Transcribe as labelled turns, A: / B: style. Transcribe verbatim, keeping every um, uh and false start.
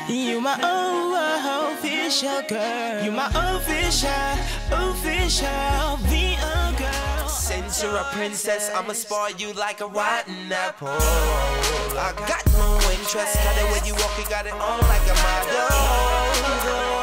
A: You my oh, official girl. You my official, official V O girl.
B: Since you're a princess, I'ma spoil you like a rotten apple. I got no interest, got it when you walk, you got it on like a model.